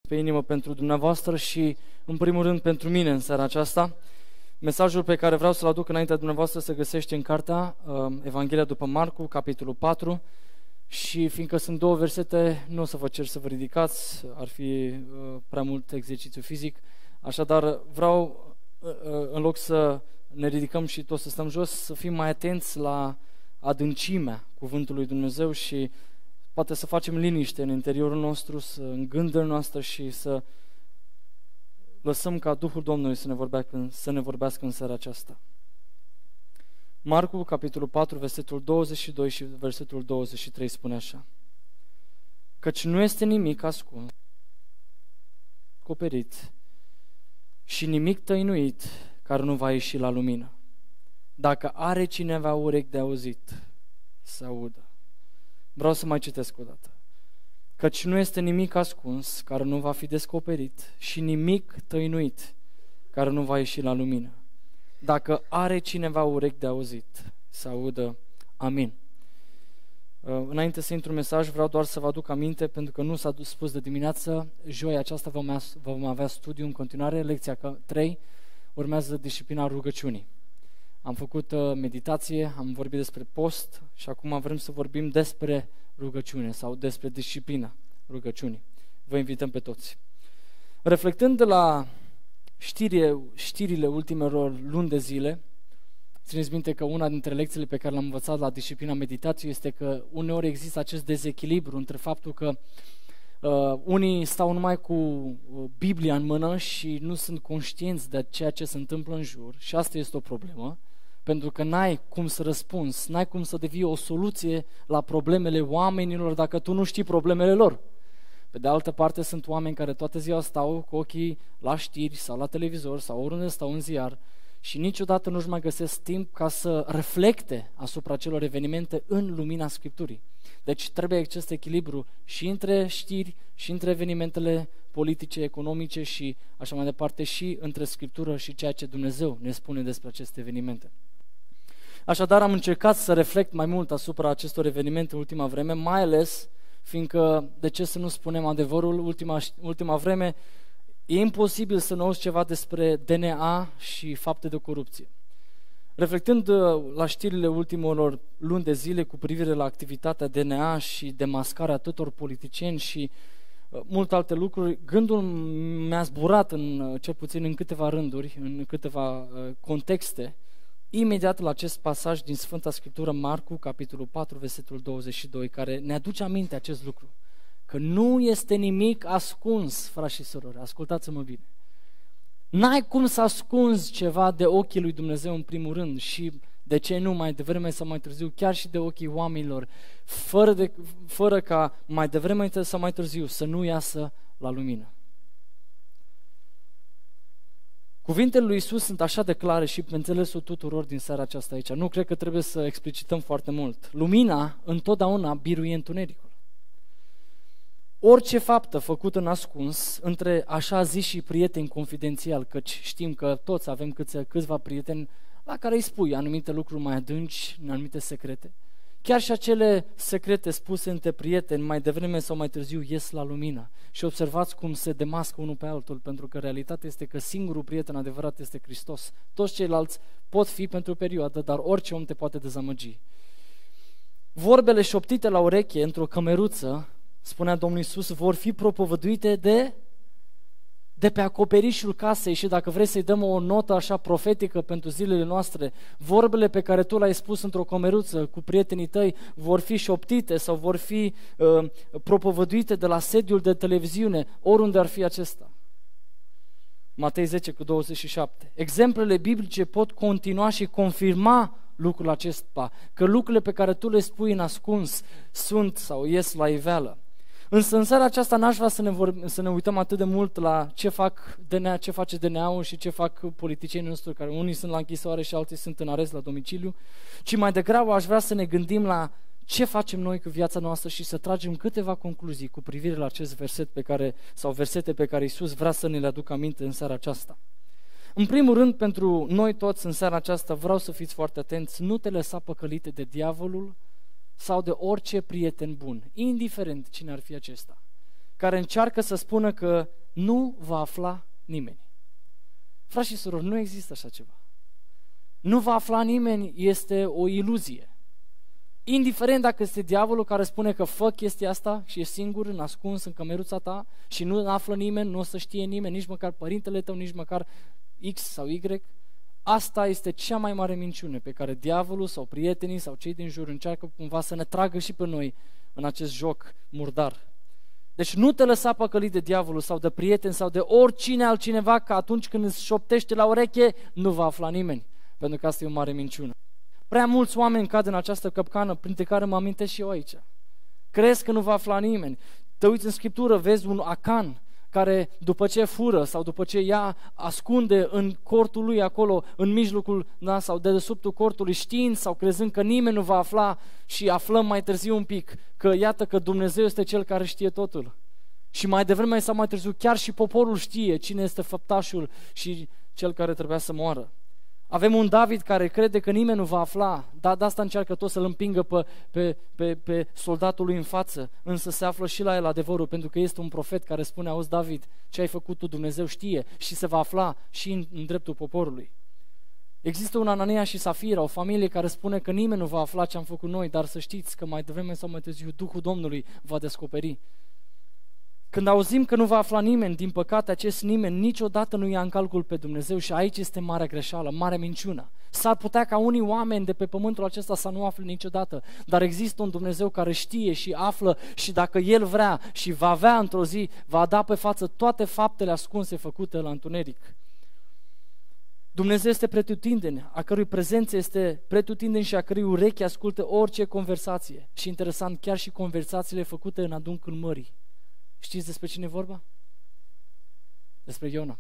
pe inimă pentru dumneavoastră și, în primul rând, pentru mine în seara aceasta. Mesajul pe care vreau să-l aduc înaintea dumneavoastră se găsește în cartea Evanghelia după Marcu, capitolul 4, și fiindcă sunt două versete, nu o să vă cer să vă ridicați, ar fi prea mult exercițiu fizic, așadar vreau, în loc să ne ridicăm și toți să stăm jos, să fim mai atenți la adâncimea cuvântului Dumnezeu și poate să facem liniște în interiorul nostru, în gândul noastră și să lăsăm ca Duhul Domnului să ne vorbească în seara aceasta. Marcu, capitolul 4, versetul 22 și versetul 23 spune așa: Căci nu este nimic ascuns, acoperit și nimic tăinuit care nu va ieși la lumină. Dacă are cineva urechi de auzit, să audă. Vreau să mai citesc o dată. Căci nu este nimic ascuns care nu va fi descoperit și nimic tăinuit care nu va ieși la lumină. Dacă are cineva urechi de auzit, să audă. Amin. Înainte să intru în mesaj, vreau doar să vă aduc aminte, pentru că nu s-a spus de dimineață, joi aceasta vom avea studiu în continuare, lecția 3, urmează disciplina rugăciunii. Am făcut meditație, am vorbit despre post și acum vrem să vorbim despre rugăciune sau despre disciplina rugăciunii. Vă invităm pe toți. Reflectând de la știrile ultimelor luni de zile, țineți minte că una dintre lecțiile pe care le-am învățat la disciplina meditației este că uneori există acest dezechilibru între faptul că unii stau numai cu Biblia în mână și nu sunt conștienți de ceea ce se întâmplă în jur și asta este o problemă, pentru că n-ai cum să răspunzi, n-ai cum să devii o soluție la problemele oamenilor dacă tu nu știi problemele lor. Pe de altă parte, sunt oameni care toată ziua stau cu ochii la știri sau la televizor sau oriunde stau în ziar și niciodată nu-și mai găsesc timp ca să reflecte asupra acelor evenimente în lumina Scripturii. Deci trebuie acest echilibru și între știri și între evenimentele politice, economice și așa mai departe și între Scriptură și ceea ce Dumnezeu ne spune despre aceste evenimente. Așadar, am încercat să reflect mai mult asupra acestor evenimente în ultima vreme, mai ales fiindcă, de ce să nu spunem adevărul, ultima vreme e imposibil să nu auzi ceva despre DNA și fapte de corupție. Reflectând la știrile ultimelor luni de zile cu privire la activitatea DNA și demascarea atâtor politicieni și multe alte lucruri, gândul mi-a zburat cel puțin în câteva rânduri, în câteva contexte, imediat la acest pasaj din Sfânta Scriptură, Marcu, capitolul 4, versetul 22, care ne aduce aminte acest lucru, că nu este nimic ascuns, frați și surori, ascultați-mă bine. N-ai cum să ascunzi ceva de ochii lui Dumnezeu în primul rând și, de ce nu, mai devreme sau mai târziu, chiar și de ochii oamenilor, fără ca mai devreme sau mai târziu să nu iasă la lumină. Cuvintele lui Iisus sunt așa de clare și pe înțelesul tuturor din seara aceasta aici. Nu cred că trebuie să explicităm foarte mult. Lumina întotdeauna biruie întunericul. Orice faptă făcută în ascuns între așa ziși prieteni confidențial, căci știm că toți avem câțiva prieteni la care îi spui anumite lucruri mai adânci, anumite secrete. Chiar și acele secrete spuse între prieteni mai devreme sau mai târziu ies la lumină. Și observați cum se demască unul pe altul, pentru că realitatea este că singurul prieten adevărat este Hristos. Toți ceilalți pot fi pentru o perioadă, dar orice om te poate dezamăgi. Vorbele șoptite la ureche într-o cămeruță, spunea Domnul Iisus, vor fi propovăduite de pe acoperișul casei și dacă vrei să-i dăm o notă așa profetică pentru zilele noastre, vorbele pe care tu le-ai spus într-o comeruță cu prietenii tăi vor fi șoptite sau vor fi propovăduite de la sediul de televiziune, oriunde ar fi acesta. Matei 10 cu 27. Exemplele biblice pot continua și confirma lucrul acesta, că lucrurile pe care tu le spui în ascuns sunt sau ies la iveală. Însă în seara aceasta n-aș vrea să ne uităm atât de mult la ce face DNA-ul și ce fac politicienii noștri, care unii sunt la închisoare și alții sunt în arest la domiciliu, ci mai degrabă aș vrea să ne gândim la ce facem noi cu viața noastră și să tragem câteva concluzii cu privire la acest versete pe care Iisus vrea să ne le aducă aminte în seara aceasta. În primul rând, pentru noi toți în seara aceasta vreau să fiți foarte atenți, nu te lăsa păcălite de diavolul sau de orice prieten bun, indiferent cine ar fi acesta. care încearcă să spună că nu va afla nimeni. Frați și surori, nu există așa ceva. Nu va afla nimeni este o iluzie. Indiferent dacă este diavolul care spune că fă chestia asta și e singur, ascuns în cămeruța ta și nu află nimeni, nu o să știe nimeni, nici măcar părintele tău, nici măcar X sau Y, asta este cea mai mare minciună pe care diavolul sau prietenii sau cei din jur încearcă cumva să ne tragă și pe noi în acest joc murdar. Deci nu te lăsa păcălit de diavolul sau de prieten sau de oricine altcineva, că atunci când îți șoptește la ureche nu va afla nimeni, pentru că asta e o mare minciună. Prea mulți oameni cad în această capcană, printre care mă amintesc și eu aici. Crezi că nu va afla nimeni. Te uiți în Scriptură, vezi un Acan care după ce fură sau după ce ia, ascunde în cortul lui acolo, în mijlocul sau dedesubtul cortului, știind sau crezând că nimeni nu va afla, și aflăm mai târziu un pic că iată că Dumnezeu este Cel care știe totul. Și mai devreme sau mai târziu chiar și poporul știe cine este făptașul și cel care trebuia să moară. Avem un David care crede că nimeni nu va afla, dar de asta încearcă tot să-l împingă pe soldatul lui în față, însă se află și la el adevărul, pentru că este un profet care spune: auzi David, ce ai făcut tu, Dumnezeu știe, și se va afla și în dreptul poporului. Există un Anania și Safira, o familie care spune că nimeni nu va afla ce am făcut noi, dar să știți că mai devreme sau mai târziu Duhul Domnului va descoperi. Când auzim că nu va afla nimeni, din păcate acest nimeni niciodată nu ia în calcul pe Dumnezeu și aici este marea greșeală, marea minciună. S-ar putea ca unii oameni de pe pământul acesta să nu afle niciodată, dar există un Dumnezeu care știe și află și dacă El vrea și va avea într-o zi, va da pe față toate faptele ascunse făcute la întuneric. Dumnezeu este pretutindeni, a cărui prezență este pretutindeni și a cărui ureche ascultă orice conversație. Și interesant, chiar și conversațiile făcute în adâncul mării. Știți despre cine e vorba? Despre Iona.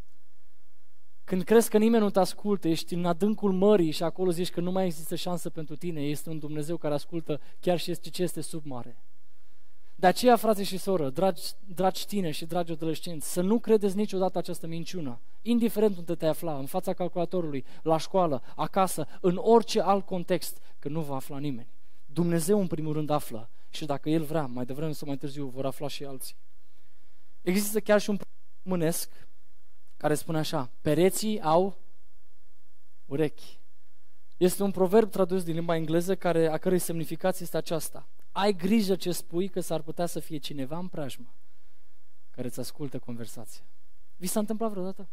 Când crezi că nimeni nu te ascultă, ești în adâncul mării și acolo zici că nu mai există șansă pentru tine, este un Dumnezeu care ascultă chiar și ce este sub mare. De aceea, frate și soră, dragi tineri și dragi adolescenți, să nu credeți niciodată această minciună, indiferent unde te afla, în fața calculatorului, la școală, acasă, în orice alt context, că nu va afla nimeni. Dumnezeu în primul rând află și dacă El vrea, mai devreme sau mai târziu vor afla și alții. Există chiar și un proverb românesc care spune așa: pereții au urechi. Este un proverb tradus din limba engleză a cărei semnificație este aceasta: ai grijă ce spui, că s-ar putea să fie cineva în preajmă care îți ascultă conversația. Vi s-a întâmplat vreodată?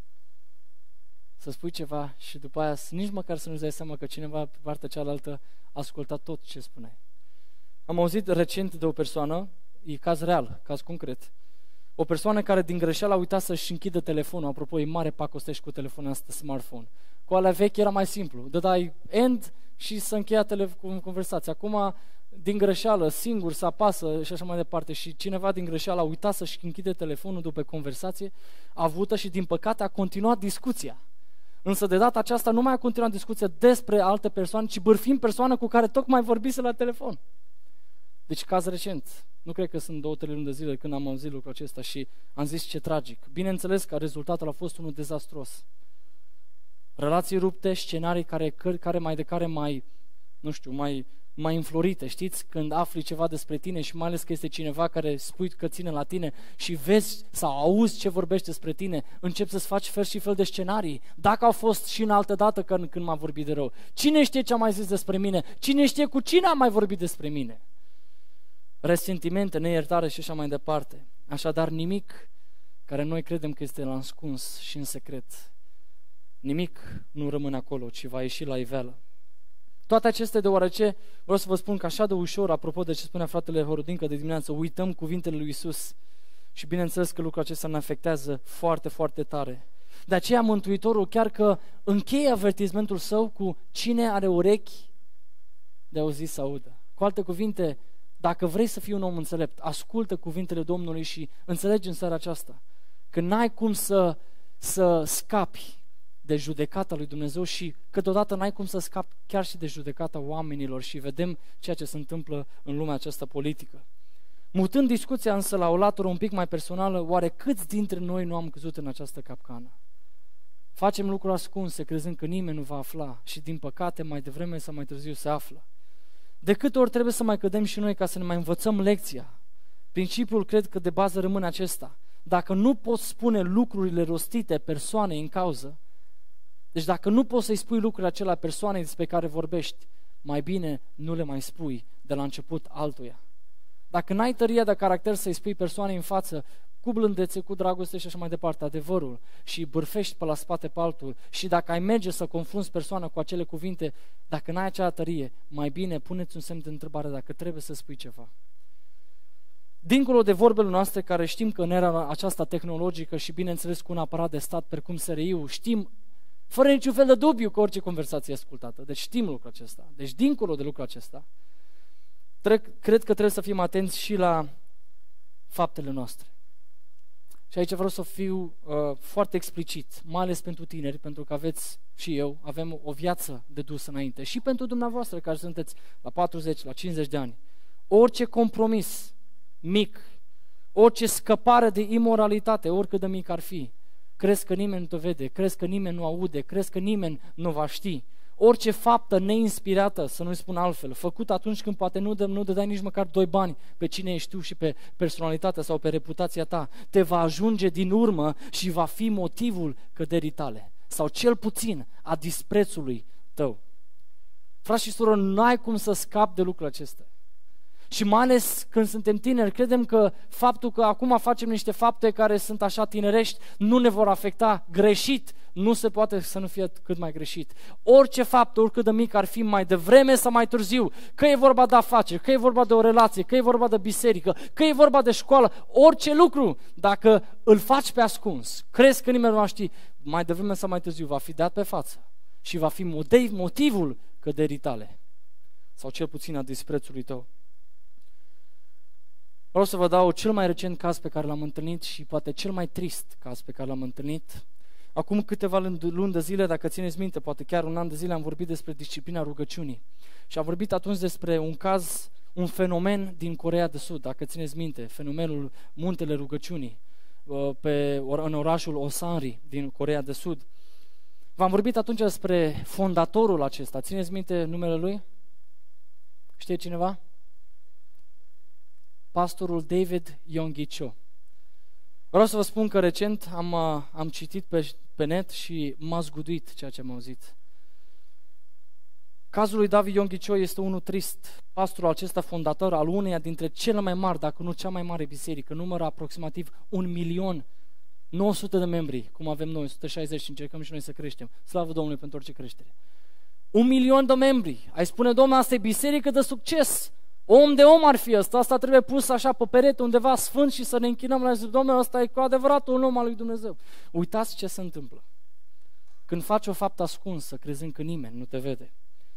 Să spui ceva și după aia nici măcar să nu-ți dai seama că cineva pe partea cealaltă a ascultat tot ce spuneai. Am auzit recent de o persoană, e caz real, caz concret, o persoană care din greșeală a uitat să-și închidă telefonul. Apropo, e mare pacostești cu telefonul ăsta smartphone. Cu alea vechi era mai simplu, dădeai end și să încheia conversația. Acum, din greșeală, singur, să apasă și așa mai departe, și cineva din greșeală a uitat să-și închide telefonul după conversație avută și din păcate a continuat discuția. Însă de data aceasta nu mai a continuat discuția despre alte persoane, ci bârfind persoana cu care tocmai vorbise la telefon. Deci caz recent, nu cred că sunt 2-3 luni de zile când am auzit lucrul acesta și am zis ce tragic. Bineînțeles că rezultatul a fost unul dezastruos. Relații rupte, scenarii care mai înflorite, știți? Când afli ceva despre tine și mai ales că este cineva care spui că ține la tine și vezi sau auzi ce vorbește despre tine, începi să-ți faci fel și fel de scenarii. Dacă au fost și în altă dată când m-a vorbit de rău. Cine știe ce a mai zis despre mine? Cine știe cu cine a mai vorbit despre mine? Resentimente, neiertare și așa mai departe. Așadar, nimic care noi credem că este la ascuns și în secret, nimic nu rămâne acolo, ci va ieși la iveală. Toate acestea deoarece vreau să vă spun că așa de ușor, apropo de ce spunea fratele Horodincă de dimineață, uităm cuvintele lui Iisus și bineînțeles că lucrul acesta ne afectează foarte, foarte tare. De aceea Mântuitorul chiar că încheie avertismentul său cu cine are urechi de auzit să audă. Cu alte cuvinte, dacă vrei să fii un om înțelept, ascultă cuvintele Domnului și înțelegi în seara aceasta că n-ai cum să scapi de judecata lui Dumnezeu și câteodată n-ai cum să scapi chiar și de judecata oamenilor și vedem ceea ce se întâmplă în lumea aceasta politică. Mutând discuția însă la o latură un pic mai personală, oare câți dintre noi nu am căzut în această capcană? Facem lucruri ascunse, crezând că nimeni nu va afla și din păcate mai devreme sau mai târziu se află. De câte ori trebuie să mai cădem și noi ca să ne mai învățăm lecția? Principiul cred că de bază rămâne acesta. Dacă nu poți spune lucrurile rostite persoanei în cauză, deci dacă nu poți să-i spui lucrurile acelea persoanei despre care vorbești, mai bine nu le mai spui de la început altuia. Dacă n-ai tăria de caracter să-i spui persoanei în față, cu blândețe, cu dragoste și așa mai departe, adevărul, și bârfești pe la spate pe altul, și dacă ai merge să confrunți persoana cu acele cuvinte, dacă n-ai acea tărie, mai bine puneți un semn de întrebare dacă trebuie să spui ceva. Dincolo de vorbele noastre, care știm că în era aceasta tehnologică și bineînțeles cu un aparat de stat precum SRI-ul, știm fără niciun fel de dubiu că orice conversație e ascultată. Deci știm lucrul acesta. Deci dincolo de lucrul acesta, cred că trebuie să fim atenți și la faptele noastre. Și aici vreau să fiu foarte explicit, mai ales pentru tineri, pentru că aveți și eu, avem o viață de dus înainte. Și pentru dumneavoastră care sunteți la 40, la 50 de ani. Orice compromis mic, orice scăpare de imoralitate, oricât de mic ar fi, crezi că nimeni nu te vede, crezi că nimeni nu aude, crezi că nimeni nu va ști. Orice faptă neinspirată, să nu-i spun altfel, făcută atunci când poate nu dădeai nici măcar 2 bani pe cine ești tu și pe personalitatea sau pe reputația ta, te va ajunge din urmă și va fi motivul căderii tale, sau cel puțin a disprețului tău. Frați și surori, n-ai cum să scapi de lucrul acesta. Și mai ales când suntem tineri, credem că faptul că acum facem niște fapte care sunt așa tinerești nu ne vor afecta greșit. Nu se poate să nu fie cât mai greșit. Orice fapt, oricât de mic ar fi, mai devreme sau mai târziu, că e vorba de afaceri, că e vorba de o relație, că e vorba de biserică, că e vorba de școală, orice lucru, dacă îl faci pe ascuns, crezi că nimeni nu va ști, mai devreme sau mai târziu va fi dat pe față și va fi motivul căderii tale sau cel puțin a disprețului tău. Vreau să vă dau cel mai recent caz pe care l-am întâlnit și poate cel mai trist caz pe care l-am întâlnit. Acum câteva luni de zile, dacă țineți minte, poate chiar un an de zile, am vorbit despre disciplina rugăciunii. Și am vorbit atunci despre un caz, un fenomen din Coreea de Sud, dacă țineți minte, fenomenul Muntele Rugăciunii, în orașul Osanri din Coreea de Sud. V-am vorbit atunci despre fondatorul acesta. Țineți minte numele lui? Știe cineva? Pastorul David Yonggi Cho. Vreau să vă spun că recent am citit pe net și m-a zguduit ceea ce am auzit. Cazul lui David Yonggi Cho este unul trist. Pastorul acesta, fondator al uneia dintre cele mai mari, dacă nu cea mai mare biserică, numără aproximativ 1.900.000 de membri, cum avem noi, 160 și încercăm și noi să creștem. Slavă Domnului pentru orice creștere. 1.000.000 de membri. Ai spune, Domnule, asta e biserică de succes. Om de om ar fi ăsta, asta trebuie pus așa pe perete undeva sfânt și să ne închinăm la Dumnezeu. Domnule, ăsta e cu adevărat un om al lui Dumnezeu. Uitați ce se întâmplă. Când faci o faptă ascunsă, crezând că nimeni nu te vede.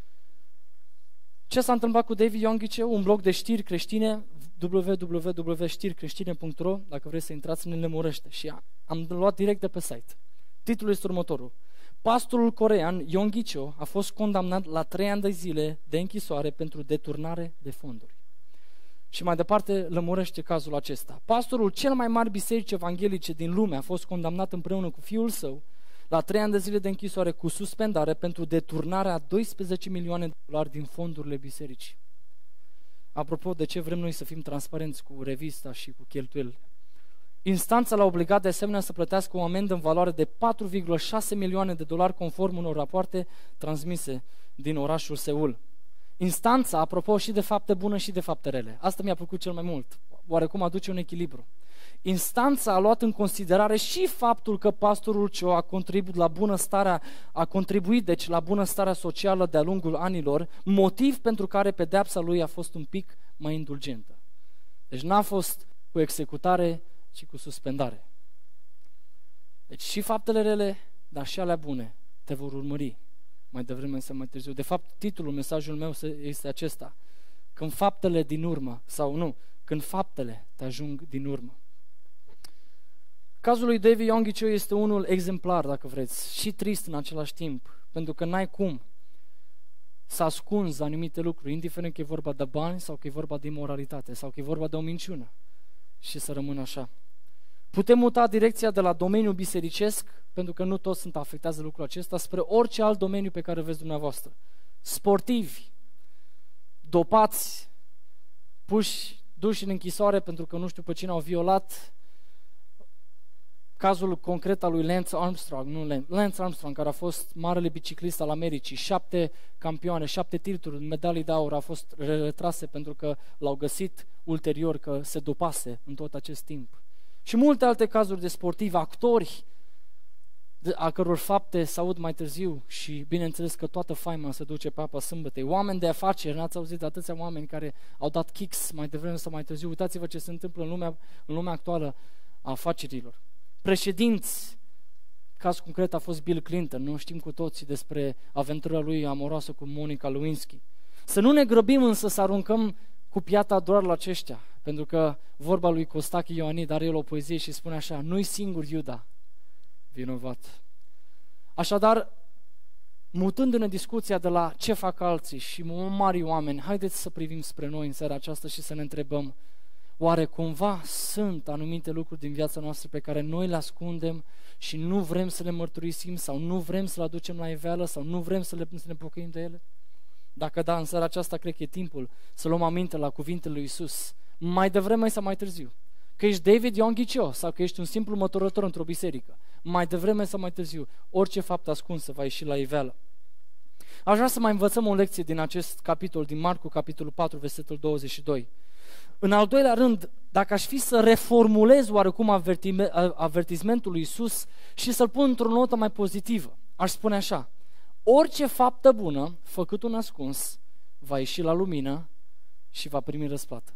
Ce s-a întâmplat cu David Yonggi Cho? Un blog de știri creștine, www.știricreștine.ro, dacă vreți să intrați, ne lămurește. Și am luat direct de pe site. Titlul este următorul. Pastorul corean Yonggi Cho a fost condamnat la 3 ani de zile de închisoare pentru deturnare de fonduri. Și mai departe lămurește cazul acesta. Pastorul cel mai mare biserici evanghelice din lume a fost condamnat împreună cu fiul său la 3 ani de zile de închisoare cu suspendare pentru deturnarea 12 milioane de dolari din fondurile bisericii. Apropo, de ce vrem noi să fim transparenți cu revista și cu cheltuielile? Instanța l-a obligat de asemenea să plătească o amendă în valoare de 4,6 milioane de dolari conform unor rapoarte transmise din orașul Seul. Instanța, apropo, și de fapte bune și de fapte rele. Asta mi-a plăcut cel mai mult. Oarecum aduce un echilibru. Instanța a luat în considerare și faptul că pastorul Cho a contribuit la bunăstarea socială de-a lungul anilor, motiv pentru care pedeapsa lui a fost un pic mai indulgentă. Deci n-a fost cu executare, ci cu suspendare. Deci și faptele rele, dar și alea bune te vor urmări mai devreme sau mai târziu. De fapt, titlul mesajul meu este acesta. Când faptele din urmă, sau nu, când faptele te ajung din urmă. Cazul lui David Yonggi Cho este unul exemplar, dacă vreți, și trist în același timp, pentru că n-ai cum să ascunzi anumite lucruri, indiferent că e vorba de bani sau că e vorba de imoralitate sau că e vorba de o minciună și să rămână așa. Putem muta direcția de la domeniul bisericesc, pentru că nu toți sunt afectați de lucrul acesta, spre orice alt domeniu pe care veți dumneavoastră. Sportivi, dopați, puși duși în închisoare pentru că nu știu pe cine au violat. Cazul concret al lui Lance Armstrong, care a fost marele biciclist al Americii, 7 campioane, 7 titluri, medalii de aur au fost retrase pentru că l-au găsit ulterior că se dopase în tot acest timp. Și multe alte cazuri de sportivi, actori, a căror fapte se aud mai târziu și bineînțeles că toată faima se duce pe apa sâmbătei. Oameni de afaceri, n-ați auzit de atâția oameni care au dat kicks mai devreme sau mai târziu. Uitați-vă ce se întâmplă în lumea actuală a afacerilor. Președinți, caz concret a fost Bill Clinton, nu știm cu toții despre aventura lui amoroasă cu Monica Lewinsky. Să nu ne grăbim însă să aruncăm cu piatra doar la aceștia, pentru că vorba lui Costache Ioanid are el o poezie și spune așa: nu-i singur Iuda vinovat. Așadar, mutându-ne discuția de la ce fac alții și mari oameni, haideți să privim spre noi în seara aceasta și să ne întrebăm: oare cumva sunt anumite lucruri din viața noastră pe care noi le ascundem și nu vrem să le mărturisim sau nu vrem să le aducem la iveală sau nu vrem să ne pocăim de ele? Dacă da, în seara aceasta cred că e timpul să luăm aminte la cuvintele lui Iisus, mai devreme sau mai târziu. Că ești David Ion Ghicio sau că ești un simplu măturător într-o biserică, mai devreme sau mai târziu, orice fapt ascunsă va ieși la iveală. Aș vrea să mai învățăm o lecție din acest capitol, din Marcu, capitolul 4, versetul 22. În al doilea rând, dacă aș fi să reformulez oarecum avertismentul lui Iisus și să-l pun într-o notă mai pozitivă, aș spune așa: orice faptă bună, făcut un ascuns, va ieși la lumină și va primi răsplată.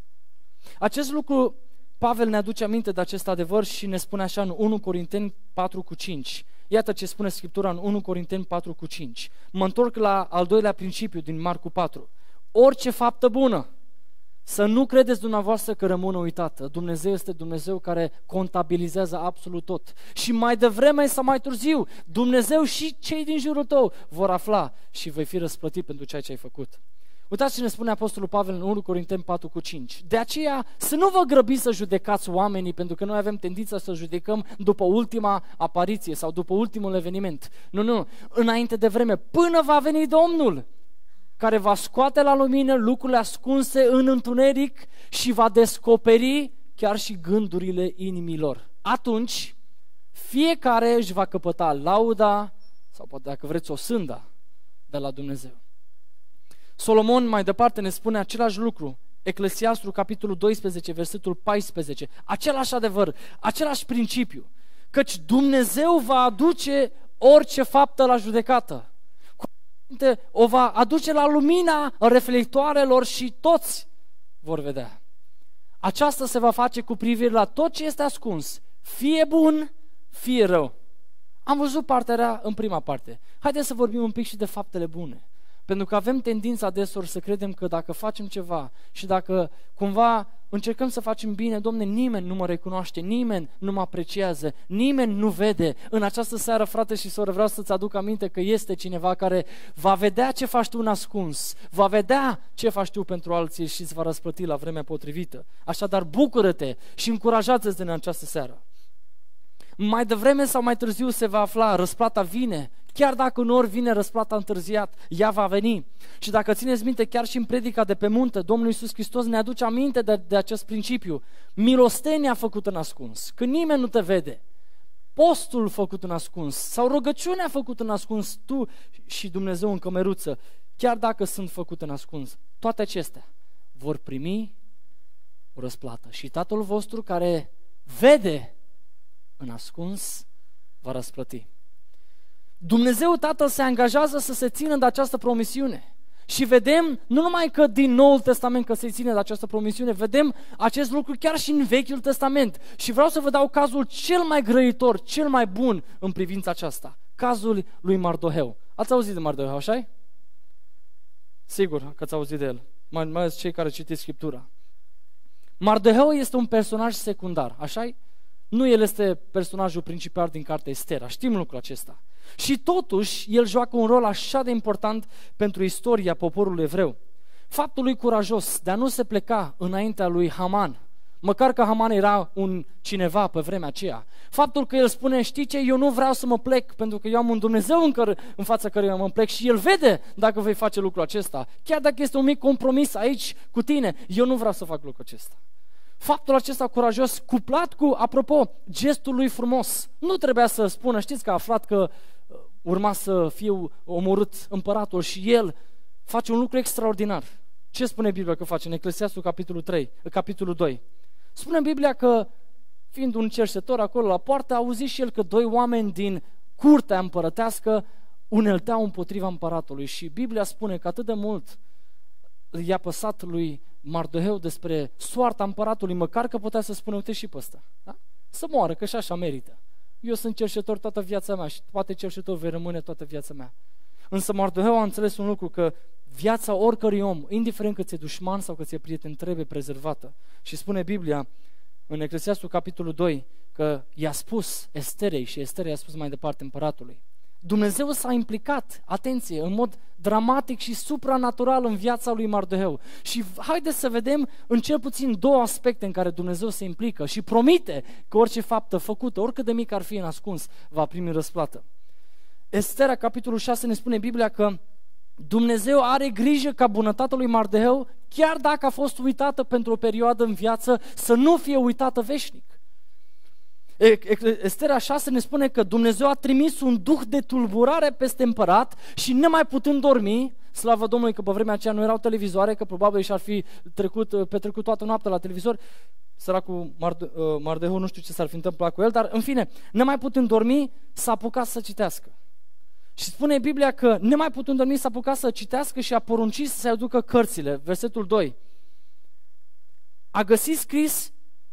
Acest lucru Pavel ne aduce aminte de acest adevăr și ne spune așa în 1 Corinteni 4:5. Iată ce spune Scriptura în 1 Corinteni 4:5. Mă întorc la al doilea principiu din Marcu 4. Orice faptă bună, să nu credeți dumneavoastră că rămâne uitată. Dumnezeu este Dumnezeu care contabilizează absolut tot. Și mai devreme sau mai târziu, Dumnezeu și cei din jurul tău vor afla și vei fi răsplătit pentru ceea ce ai făcut. Uitați ce ne spune Apostolul Pavel în 1 Corinteni 4:5. De aceea să nu vă grăbiți să judecați oamenii, pentru că noi avem tendința să judecăm după ultima apariție sau după ultimul eveniment. Nu, înainte de vreme, până va veni Domnul, care va scoate la lumină lucrurile ascunse în întuneric și va descoperi chiar și gândurile inimilor. Atunci, fiecare își va căpăta lauda, sau poate dacă vreți o sânda, de la Dumnezeu. Solomon mai departe ne spune același lucru, Eclesiastul, capitolul 12, versetul 14, același adevăr, același principiu, căci Dumnezeu va aduce orice faptă la judecată. O va aduce la lumina reflectoarelor și toți vor vedea. Aceasta se va face cu privire la tot ce este ascuns, fie bun, fie rău. Am văzut partea rea în prima parte. Haideți să vorbim un pic și de faptele bune. Pentru că avem tendința adeseori să credem că dacă facem ceva și dacă cumva încercăm să facem bine, Domne, nimeni nu mă recunoaște, nimeni nu mă apreciază, nimeni nu vede. În această seară, frate și soră, vreau să-ți aduc aminte că este cineva care va vedea ce faci tu în ascuns, va vedea ce faci tu pentru alții și îți va răsplăti la vremea potrivită. Așadar, bucură-te și încurajează-te în această seară. Mai devreme sau mai târziu se va afla, răsplata vine. Chiar dacă uneori vine răsplata întârziat, ea va veni. Și dacă țineți minte, chiar și în predica de pe munte, Domnul Iisus Hristos ne aduce aminte de acest principiu. Milostenia făcută în ascuns, când nimeni nu te vede. Postul făcut în ascuns sau rugăciunea făcută în ascuns, tu și Dumnezeu în cămeruță, chiar dacă sunt făcute în ascuns, toate acestea vor primi o răsplată. Și Tatăl vostru care vede în ascuns va răsplăti. Dumnezeu Tatăl se angajează să se țină de această promisiune. Și vedem, nu numai că din Noul Testament că se ține de această promisiune, vedem acest lucru chiar și în Vechiul Testament. Și vreau să vă dau cazul cel mai grăitor, cel mai bun în privința aceasta. Cazul lui Mardoheu. Ați auzit de Mardoheu, așa-i? Sigur că ați auzit de el, mai ales cei care citiți Scriptura. Mardoheu este un personaj secundar, așa-i? Nu el este personajul principal din cartea Estera, știm lucrul acesta. Și totuși, el joacă un rol așa de important pentru istoria poporului evreu. Faptul lui curajos de a nu se pleca înaintea lui Haman, Măcar că Haman era un cineva pe vremea aceea. Faptul că el spune, știi ce, eu nu vreau să mă plec, pentru că eu am un Dumnezeu în fața căruia mă plec și el vede dacă vei face lucrul acesta. Chiar dacă este un mic compromis aici cu tine, eu nu vreau să fac lucrul acesta. Faptul acesta curajos, cuplat cu, apropo, gestul lui frumos. Nu trebuia să spună, știți că a aflat că urma să fie omorât împăratul și el face un lucru extraordinar. Ce spune Biblia că face în Eclesiastul capitolul 2? Spune în Biblia că, fiind un cerșetor acolo la poartă, a auzit și el că 2 oameni din curtea împărătească unelteau împotriva împăratului. Și Biblia spune că atât de mult i-a păsat lui Mardoheu despre soarta împăratului, măcar că putea să spună, uite și pe ăsta, da? Să moară, că și așa merită. Eu sunt cerșetor toată viața mea și poate cerșetor vei rămâne toată viața mea. Însă Mardoheu a înțeles un lucru, că viața oricărui om, indiferent că ți-e dușman sau că ți-e prieten, trebuie prezervată. Și spune Biblia în Eclesiastul capitolul 2 că i-a spus Esterei și Estera i-a spus mai departe împăratului. Dumnezeu s-a implicat, atenție, în mod dramatic și supranatural în viața lui Mardoheu. Și haideți să vedem în cel puțin 2 aspecte în care Dumnezeu se implică și promite că orice faptă făcută, oricât de mic ar fi în ascuns, va primi răsplată. Estera, capitolul 6, ne spune Biblia că Dumnezeu are grijă ca bunătatea lui Mardoheu, chiar dacă a fost uitată pentru o perioadă în viață, să nu fie uitată veșnic. Estera 6 ne spune că Dumnezeu a trimis un duh de tulburare peste împărat și nemai putând dormi, slavă Domnului că pe vremea aceea nu erau televizoare, că probabil și-ar fi petrecut toată noaptea la televizor, săracul Mardoheu nu știu ce s-ar fi întâmplat cu el, dar în fine, nemai putând dormi, s-a apucat să citească. Și spune Biblia că nemai putând dormi s-a apucat să citească și a poruncit să se aducă cărțile. Versetul 2. A găsit scris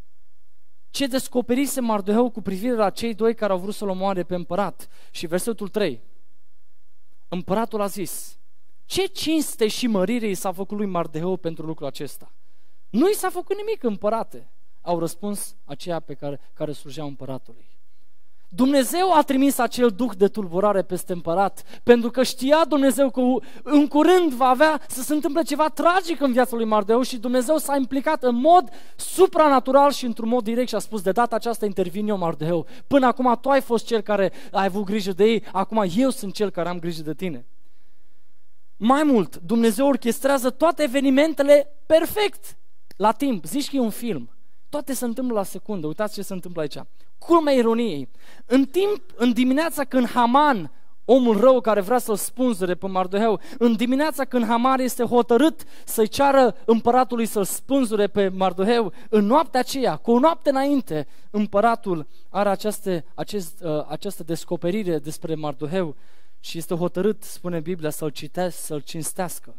ce descoperise Mardoheu cu privire la cei 2 care au vrut să-l omoare pe împărat. Și versetul 3. Împăratul a zis, ce cinste și mărire i s-a făcut lui Mardoheu pentru lucrul acesta? Nu i s-a făcut nimic, împărate, au răspuns aceia care slujeau împăratului. Dumnezeu a trimis acel duh de tulburare peste împărat, pentru că știa Dumnezeu că în curând va avea să se întâmple ceva tragic în viața lui Mardoheu și Dumnezeu s-a implicat în mod supranatural și într-un mod direct și a spus, de data aceasta intervin eu, Mardoheu. Până acum tu ai fost cel care ai avut grijă de ei, acum eu sunt cel care am grijă de tine. Mai mult, Dumnezeu orchestrează toate evenimentele perfect, la timp. Zici că e un film. Toate se întâmplă la secundă. Uitați ce se întâmplă aici. Culmea ironiei. În dimineața când Haman, omul rău care vrea să-l spânzure pe Mardoheu, în dimineața când Haman este hotărât să-i ceară împăratului să-l spânzure pe Mardoheu, în noaptea aceea, cu o noapte înainte, împăratul are această descoperire despre Mardoheu și este hotărât, spune Biblia, să-l cinstească.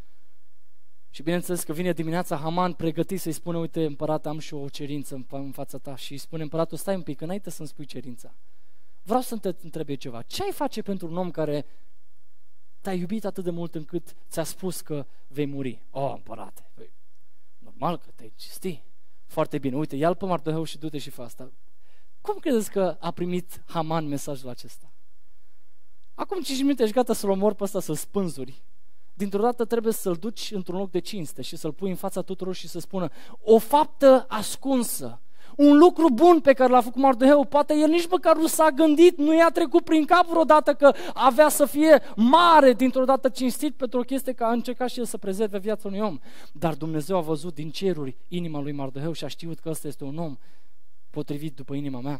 Și bineînțeles că vine dimineața Haman pregătit să-i spună, uite împărate, am și o cerință în fața ta. Și îi spune împăratul, stai un pic, înainte să-mi spui cerința. Vreau să te întreb eu ceva. Ce ai face pentru un om care te-a iubit atât de mult încât ți-a spus că vei muri? Împărate, normal că te-ai cisti. Foarte bine, uite, ia-l pe Mardoheu și du-te și fă asta. Cum credeți că a primit Haman mesajul acesta? Acum 5 minute ești gata să-l omori pe ăsta, să-l spânzuri. Dintr-o dată trebuie să-l duci într-un loc de cinste și să-l pui în fața tuturor și să spună o faptă ascunsă, un lucru bun pe care l-a făcut Mardoheu, poate el nici măcar nu s-a gândit, nu i-a trecut prin cap vreodată că avea să fie mare, dintr-o dată cinstit pentru o chestie că a încercat și el să prezerve viața unui om. Dar Dumnezeu a văzut din ceruri inima lui Mardoheu și a știut că ăsta este un om potrivit după inima mea.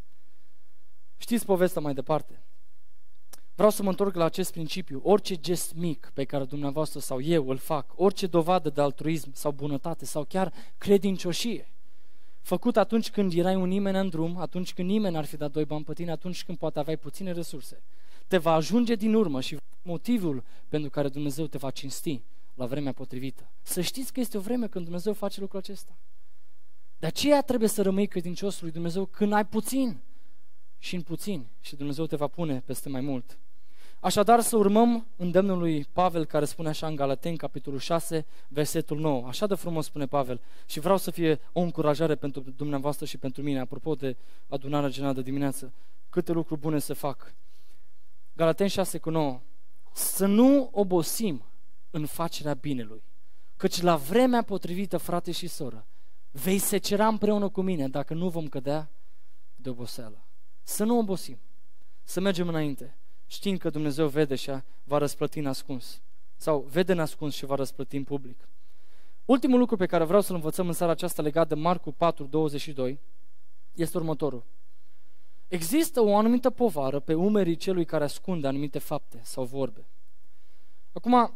Știți povestea mai departe. Vreau să mă întorc la acest principiu. Orice gest mic pe care dumneavoastră sau eu îl fac, orice dovadă de altruism sau bunătate sau chiar credincioșie, făcut atunci când erai un nimeni în drum, atunci când nimeni n-ar fi dat 2 bani pe tine, atunci când poate aveai puține resurse, te va ajunge din urmă și motivul pentru care Dumnezeu te va cinsti la vremea potrivită. Să știți că este o vreme când Dumnezeu face lucrul acesta. De aceea trebuie să rămâi credincios lui Dumnezeu când ai puțin și în puțin și Dumnezeu te va pune peste mai mult. Așadar să urmăm îndemnul lui Pavel care spune așa în Galateni, capitolul 6, versetul 9. Așa de frumos spune Pavel și vreau să fie o încurajare pentru dumneavoastră și pentru mine, apropo de adunarea generală de dimineață. Câte lucruri bune se fac. Galateni 6 cu 9. Să nu obosim în facerea binelui, căci la vremea potrivită, frate și soră, vei secera împreună cu mine dacă nu vom cădea de oboseală. Să nu obosim, să mergem înainte, știind că Dumnezeu vede și va răsplăti în ascuns. Sau vede în ascuns și va răsplăti în public. Ultimul lucru pe care vreau să-l învățăm în seara aceasta legat de Marcu 4:22 este următorul. Există o anumită povară pe umerii celui care ascunde anumite fapte sau vorbe. Acum,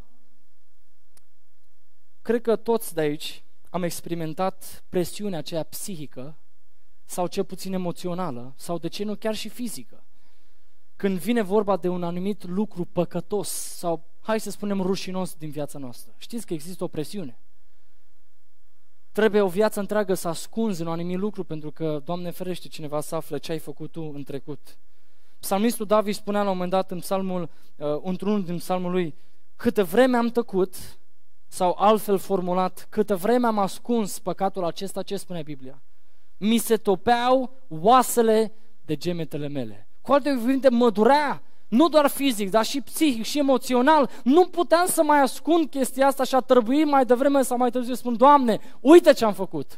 cred că toți de aici am experimentat presiunea aceea psihică sau cel puțin emoțională sau de ce nu chiar și fizică. Când vine vorba de un anumit lucru păcătos sau, hai să spunem, rușinos din viața noastră. Știți că există o presiune. Trebuie o viață întreagă să ascunzi un anumit lucru pentru că, Doamne ferește, cineva să afle ce ai făcut tu în trecut. Psalmistul David spunea la un moment dat în psalmul, într-unul din psalmul lui, câtă vreme am tăcut, sau altfel formulat, câtă vreme am ascuns păcatul acesta, ce spune Biblia? Mi se topeau oasele de gemetele mele. Cu alte cuvinte, mă durea, nu doar fizic, dar și psihic și emoțional. Nu puteam să mai ascund chestia asta și a trebui mai devreme sau mai târziu să spun, Doamne, uite ce am făcut.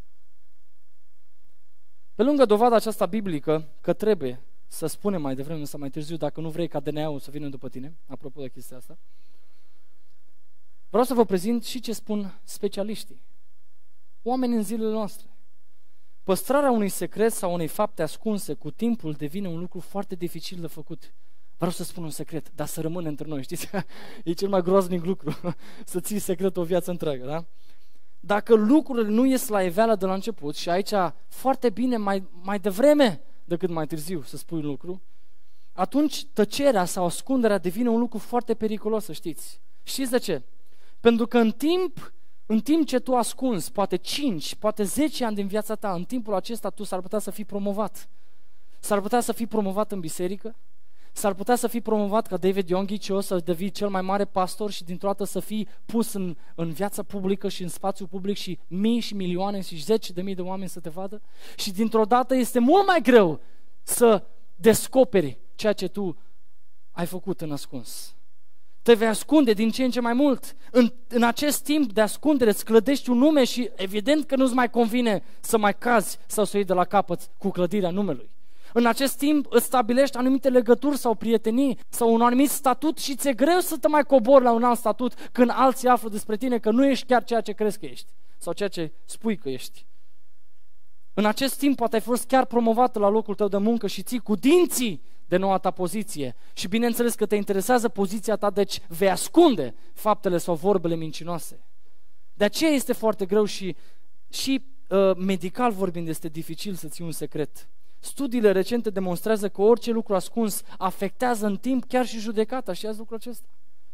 Pe lângă dovada aceasta biblică, că trebuie să spunem mai devreme sau mai târziu, dacă nu vrei ca DNA-ul să vină după tine, apropo de chestia asta, vreau să vă prezint și ce spun specialiștii, oameni în zilele noastre. Păstrarea unui secret sau unei fapte ascunse cu timpul devine un lucru foarte dificil de făcut. Vreau să spun un secret, dar să rămână între noi, știți? E cel mai groaznic lucru, să ții secretul o viață întreagă, da? Dacă lucrurile nu ies la iveală de la început și aici foarte bine mai devreme decât mai târziu să spui un lucru, atunci tăcerea sau ascunderea devine un lucru foarte periculos, să știți. Știți de ce? Pentru că în timp ce tu ascunzi, poate 5, poate 10 ani din viața ta, în timpul acesta tu s-ar putea să fii promovat. S-ar putea să fii promovat în biserică, s-ar putea să fii promovat ca David Yonggi, să devii cel mai mare pastor și dintr-o dată să fii pus în viața publică și în spațiu public și mii și milioane și 10.000 de oameni să te vadă. Și dintr-o dată este mult mai greu să descoperi ceea ce tu ai făcut în ascuns. Te vei ascunde din ce în ce mai mult. În acest timp de ascundere îți clădești un nume și evident că nu-ți mai convine să mai cazi sau să iei de la capăt cu clădirea numelui. În acest timp îți stabilești anumite legături sau prietenii sau un anumit statut și ți-e greu să te mai cobori la un alt statut când alții află despre tine că nu ești chiar ceea ce crezi că ești sau ceea ce spui că ești. În acest timp poate ai fost chiar promovat la locul tău de muncă și ții cu dinții de noua ta poziție și bineînțeles că te interesează poziția ta, deci vei ascunde faptele sau vorbele mincinoase. De aceea este foarte greu și medical vorbind este dificil să ții un secret. Studiile recente demonstrează că orice lucru ascuns afectează în timp chiar și judecata. Știați lucrul acesta?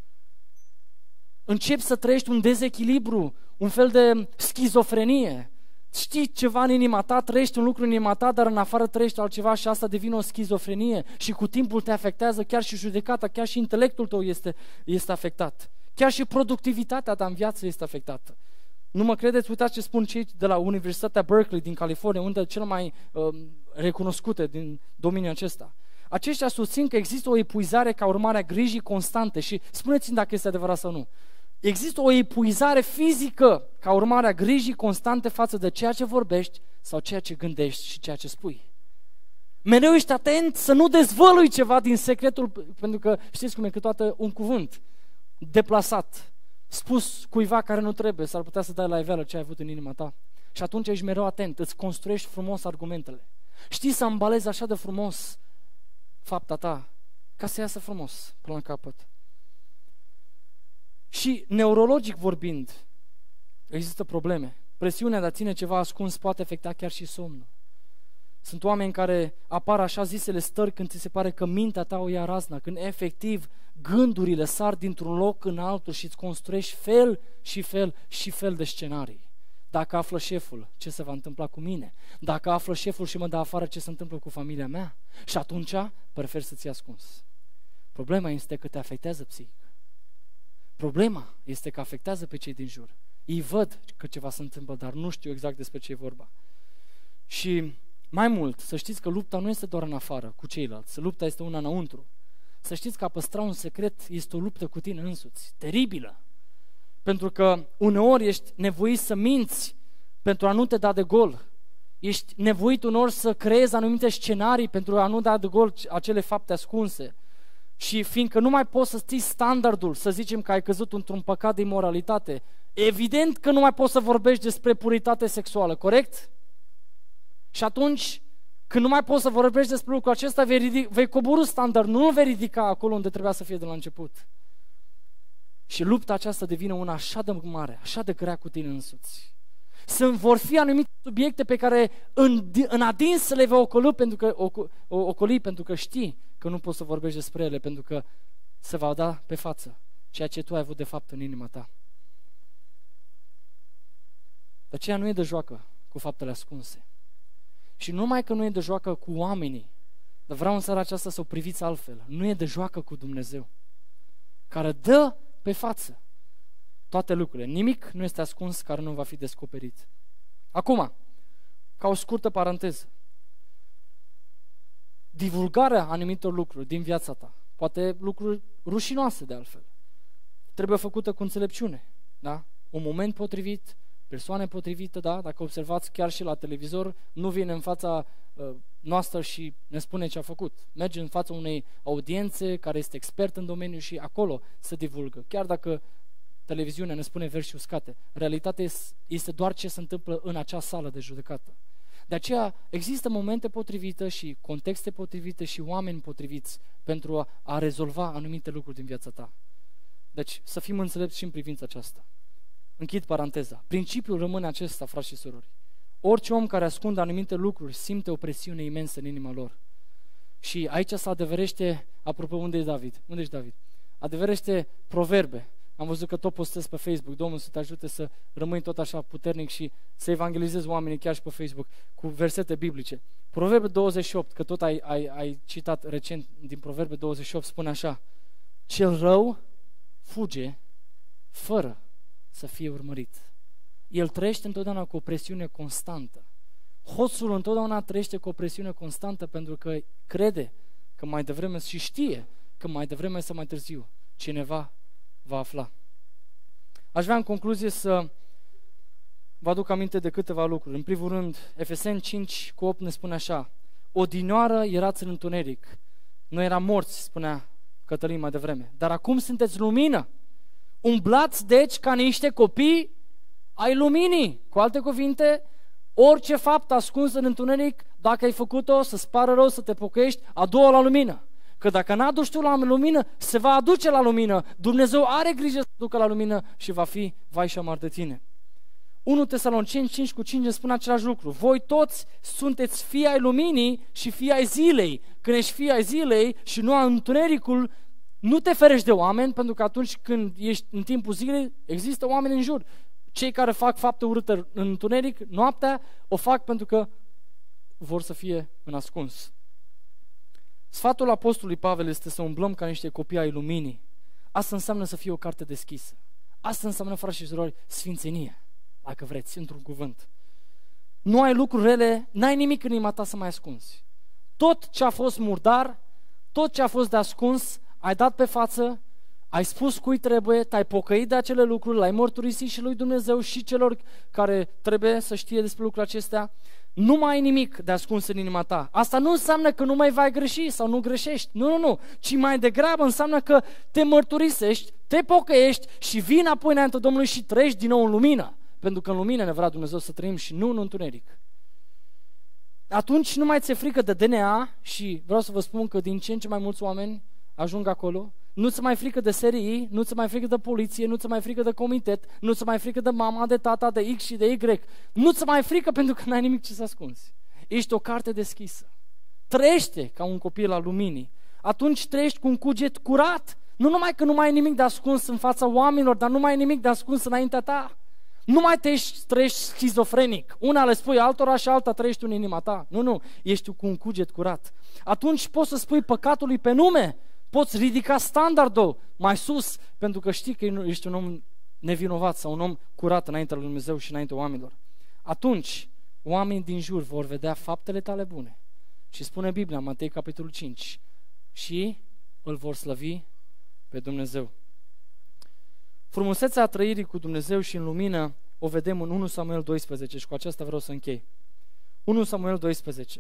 Începi să trăiești un dezechilibru, un fel de schizofrenie. Știi ceva în inima ta, trăiești un lucru în inima ta, dar în afară trăiești altceva și asta devine o schizofrenie și cu timpul te afectează chiar și judecata, chiar și intelectul tău este afectat. Chiar și productivitatea ta în viață este afectată. Nu mă credeți? Uitați ce spun cei de la Universitatea Berkeley din California, unde cele mai recunoscute din domeniul acesta. Aceștia susțin că există o epuizare ca urmare a grijii constante și spuneți-mi dacă este adevărat sau nu. Există o epuizare fizică ca urmare a grijii constante față de ceea ce vorbești sau ceea ce gândești și ceea ce spui. Mereu ești atent să nu dezvălui ceva din secretul, pentru că știți cum e câteodată un cuvânt deplasat, spus cuiva care nu trebuie, s-ar putea să dai la iveală ce ai avut în inima ta. Și atunci ești mereu atent, îți construiești frumos argumentele. Știi să ambalezi așa de frumos fapta ta, ca să iasă frumos până la capăt. Și neurologic vorbind, există probleme. Presiunea de a ține ceva ascuns poate afecta chiar și somnul. Sunt oameni care apar așa zisele stări când ți se pare că mintea ta o ia razna, când efectiv gândurile sar dintr-un loc în altul și îți construiești fel și fel și fel de scenarii. Dacă află șeful, ce se va întâmpla cu mine? Dacă află șeful și mă dă afară, ce se întâmplă cu familia mea? Și atunci preferi să ții ascuns. Problema este că te afectează psihic. Problema este că afectează pe cei din jur. Ei văd că ceva se întâmplă, dar nu știu exact despre ce e vorba. Și mai mult, să știți că lupta nu este doar în afară cu ceilalți, lupta este una înăuntru. Să știți că a păstra un secret este o luptă cu tine însuți, teribilă. Pentru că uneori ești nevoit să minți pentru a nu te da de gol. Ești nevoit unor să creezi anumite scenarii pentru a nu da de gol acele fapte ascunse. Și fiindcă nu mai poți să ții standardul, să zicem că ai căzut într-un păcat de imoralitate, evident că nu mai poți să vorbești despre puritate sexuală, corect? Și atunci, când nu mai poți să vorbești despre lucrul acesta, vei coborî standard, nu vei ridica acolo unde trebuia să fie de la început. Și lupta aceasta devine una așa de mare, așa de grea cu tine însuți. Vor fi anumite subiecte pe care în adins le vei ocoli pentru că știi că nu poți să vorbești despre ele, pentru că se va da pe față ceea ce tu ai avut de fapt în inima ta. De aceea nu e de joacă cu faptele ascunse. Și numai că nu e de joacă cu oamenii, dar vreau în seara aceasta să o priviți altfel. Nu e de joacă cu Dumnezeu, care dă pe față toate lucrurile. Nimic nu este ascuns care nu va fi descoperit. Acum, ca o scurtă paranteză, divulgarea anumitor lucruri din viața ta, poate lucruri rușinoase de altfel, trebuie făcută cu înțelepciune, da? Un moment potrivit, persoane potrivite, da? Dacă observați chiar și la televizor, nu vine în fața noastră și ne spune ce a făcut. Merge în fața unei audiențe care este expert în domeniu și acolo se divulgă. Chiar dacă televiziunea ne spune versi uscate, realitatea este doar ce se întâmplă în acea sală de judecată. De aceea există momente potrivite și contexte potrivite și oameni potriviți pentru a rezolva anumite lucruri din viața ta. Deci să fim înțelepți și în privința aceasta. Închid paranteza. Principiul rămâne acesta, frați și surori. Orice om care ascunde anumite lucruri simte o presiune imensă în inima lor. Și aici se adeverește, apropo, unde e David? Unde ești, David? Adeverește Proverbe. Am văzut că tot postez pe Facebook. Domnul să te ajute să rămâi tot așa puternic și să evangelizezi oamenii chiar și pe Facebook cu versete biblice. Proverbe 28, că tot ai citat recent din Proverbe 28, spune așa: cel rău fuge fără să fie urmărit. El trăiește întotdeauna cu o presiune constantă. Hoțul întotdeauna trăiește cu o presiune constantă pentru că crede că mai devreme și știe că mai devreme sau mai târziu cineva va afla. Aș vrea în concluzie să vă aduc aminte de câteva lucruri. În primul rând, Efeseni 5:8 ne spune așa: odinioară erați în întuneric, noi eram morți, spunea Cătălin mai devreme, dar acum sunteți lumină. Umblați deci ca niște copii ai luminii. Cu alte cuvinte, orice fapt ascuns în întuneric, dacă ai făcut-o, să-ți pară rău, să te pocăiești, adu-o la lumină. Că dacă n-aduci tu la lumină, se va aduce la lumină. Dumnezeu are grijă să ducă la lumină și va fi vai și amar de tine. 1 Tesaloniceni 5:5 spune același lucru. Voi toți sunteți fii ai luminii și fii ai zilei. Când ești fii ai zilei și nu a întunericul, nu te ferești de oameni, pentru că atunci când ești în timpul zilei, există oameni în jur. Cei care fac fapte urâte în întuneric, noaptea, o fac pentru că vor să fie în ascuns. Sfatul apostolului Pavel este să umblăm ca niște copii ai luminii. Asta înseamnă să fie o carte deschisă. Asta înseamnă, frați și surori, sfințenie, dacă vreți, într-un cuvânt. Nu ai lucruri rele, n-ai nimic în inima ta să mai ascunzi. Tot ce a fost murdar, tot ce a fost de ascuns, ai dat pe față, ai spus cui trebuie, te-ai pocăit de acele lucruri, l-ai mărturisit și lui Dumnezeu și celor care trebuie să știe despre lucrurile acestea. Nu mai ai nimic de ascuns în inima ta. Asta nu înseamnă că nu mai vei greși sau nu greșești. Nu. Ci mai degrabă înseamnă că te mărturisești, te pocăiești și vii înapoi înaintea Domnului și trăiești din nou în lumină. Pentru că în lumină ne vrea Dumnezeu să trăim și nu în întuneric. Atunci nu mai ți-e frică de DNA și vreau să vă spun că din ce în ce mai mulți oameni ajung acolo. Nu ți mai frică de SRI, nu ți mai frică de poliție, nu ți mai frică de comitet, nu ți mai frică de mama, de tata, de X și de Y. Nu ți mai frică pentru că n-ai nimic ce să ascunzi. Ești o carte deschisă. Trăiește ca un copil al luminii. Atunci trăiești cu un cuget curat. Nu numai că nu mai ai nimic de ascuns în fața oamenilor, dar nu mai ai nimic de ascuns înaintea ta. Nu mai trăiești schizofrenic. Una le spui altora și alta trăiești în inima ta. Nu, ești cu un cuget curat. Atunci poți să spui păcatului pe nume. Poți ridica standardul mai sus, pentru că știi că ești un om nevinovat sau un om curat înaintea lui Dumnezeu și înaintea oamenilor. Atunci, oamenii din jur vor vedea faptele tale bune. Și spune Biblia, Matei capitolul 5, și îl vor slăvi pe Dumnezeu. Frumusețea trăirii cu Dumnezeu și în lumină o vedem în 1 Samuel 12 și cu aceasta vreau să închei. 1 Samuel 12.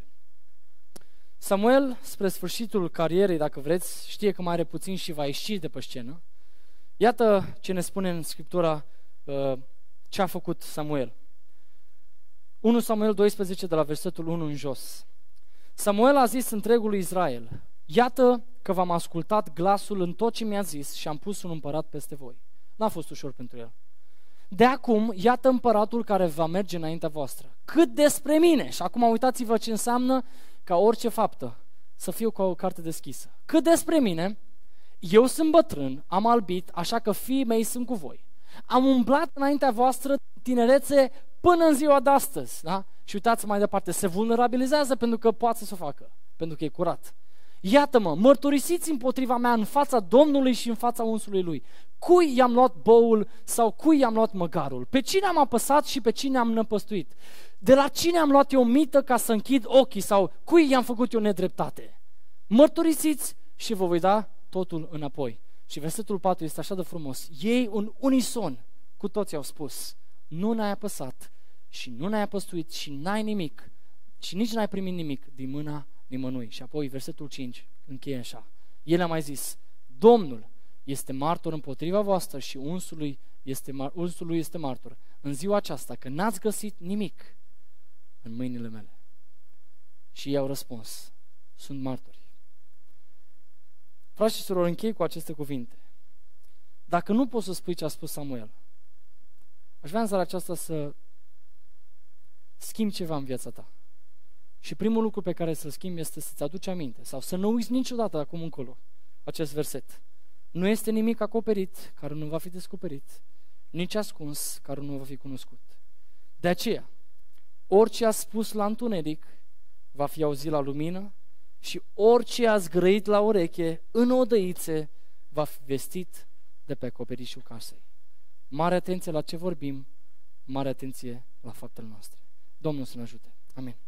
Samuel, spre sfârșitul carierei, dacă vreți, știe că mai are puțin și va ieși de pe scenă. Iată ce ne spune în Scriptura ce a făcut Samuel. 1 Samuel 12, de la versetul 1 în jos. Samuel a zis întregului Israel: iată că v-am ascultat glasul în tot ce mi-a zis și am pus un împărat peste voi. N-a fost ușor pentru el. De acum, iată împăratul care va merge înaintea voastră. Cât despre mine, și acum uitați-vă ce înseamnă ca orice faptă să fiu ca o carte deschisă. Cât despre mine, eu sunt bătrân, am albit, așa că fiii mei sunt cu voi. Am umblat înaintea voastră tinerețe până în ziua de astăzi. Da? Și uitați mai departe, se vulnerabilizează pentru că poate să o facă, pentru că e curat. Iată-mă, mărturisiți împotriva mea în fața Domnului și în fața unsului lui. Cui i-am luat boul sau cui i-am luat măgarul? Pe cine am apăsat și pe cine am năpăstuit? De la cine am luat eu mită ca să închid ochii sau cui i-am făcut eu nedreptate? Mărturisiți și vă voi da totul înapoi. Și versetul 4 este așa de frumos. Ei în unison, cu toți au spus: nu ne-ai apăsat și nu ne-ai apăstuit și n-ai nimic și nici n-ai primit nimic din mâna nimănui. Și apoi versetul 5 încheie așa. El a mai zis: Domnul este martor împotriva voastră și unsul lui este martor în ziua aceasta că n-ați găsit nimic în mâinile mele. Și ei au răspuns: sunt martori. Frați și surori, închei cu aceste cuvinte. Dacă nu poți să spui ce a spus Samuel, aș vrea în seara aceasta să schimbi ceva în viața ta. Și primul lucru pe care să-l schimbi este să-ți aduci aminte sau să nu uiți niciodată de acum încolo acest verset. Nu este nimic acoperit care nu va fi descoperit, nici ascuns care nu va fi cunoscut. De aceea, orice a spus la întuneric va fi auzit la lumină și orice a zgrăit la ureche în odăițe va fi vestit de pe acoperișul casei. Mare atenție la ce vorbim, mare atenție la faptele noastre. Domnul să ne ajute. Amin.